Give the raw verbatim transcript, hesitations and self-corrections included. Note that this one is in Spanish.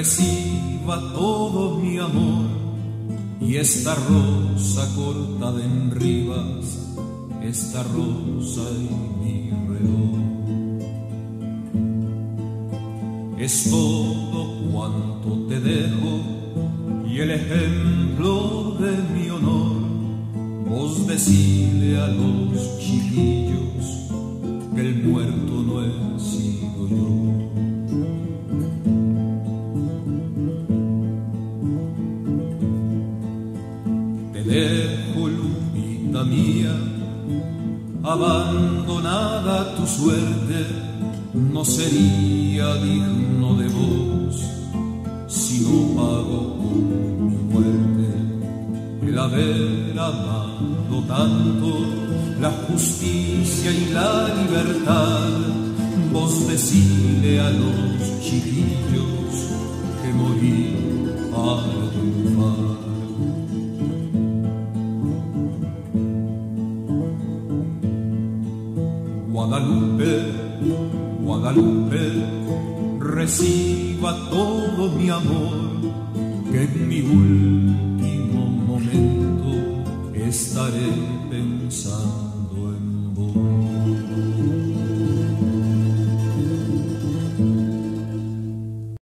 reciba todo mi amor y esta rosa cortada en ribas, esta rosa y mi reloj. Es todo cuanto te dejo y el ejemplo de mi honor. Vos decile a los chiquillos que el muerto no he sido yo. Te dejo, lupita mía, abandonada tu suerte, no sería digno de vos si no pago con mi muerte el haber amado tanto la justicia y la libertad. Vos decile a los chiquillos que morí para triunfar. Guadalupe, Guadalupe, reciba todo mi amor, que en mi último momento estaré pensando